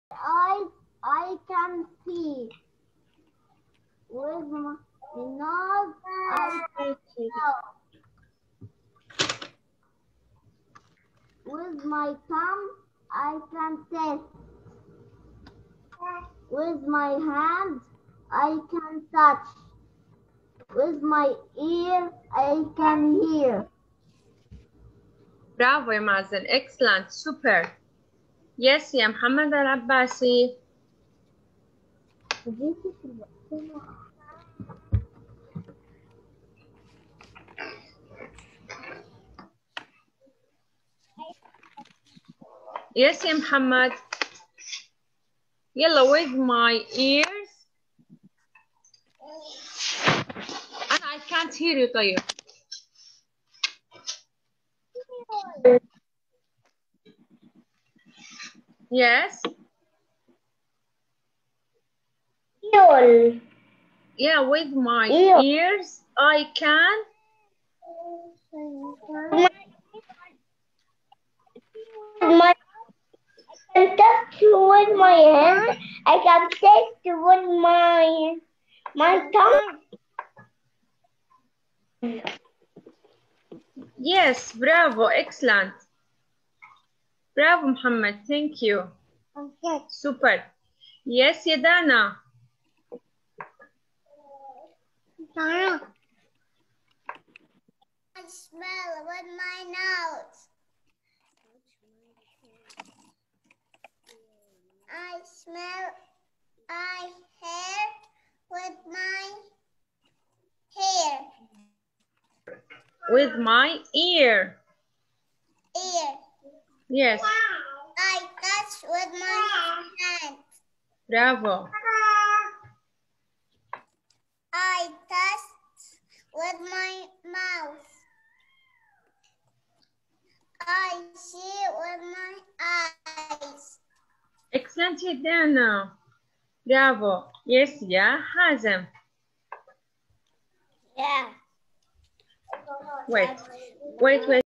I can see. With my nose, I can smell. With my thumb, I can taste. With my hand, I can touch. With my ear, I can hear. برافو يا مازن. Excellent. Super. Yes يا محمد العباسي. Yes يا محمد. يلا with my ears. I can't hear you طيب. Yes. Yeah, with my ears I can. I can touch with my hand. I can taste with my tongue. Yes, bravo, excellent. Bravo Muhammad, thank you. Okay. Super. Yes يا دانا. I smell with my nose. I smell. I hear with my hair. With my ear. Ear. Yes. I touch with my hand. Bravo. I touch with my mouth. I see with my eyes. Excellent يا دانا. Bravo. Yes يا حازم. Yeah. Wait.